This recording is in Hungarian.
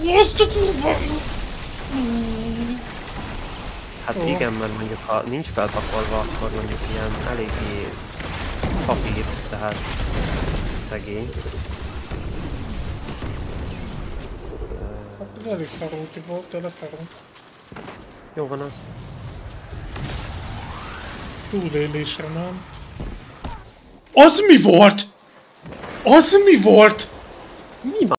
Azt a kurva! Hát igen, mert mondjuk ha nincs felpakolva, akkor mondjuk ilyen eléggé papír, tehát szegény. Hát ez elég szarulti volt, de leszarult. Jó van az. Túlélésre nem. Az mi volt? Az mi volt? Mi van?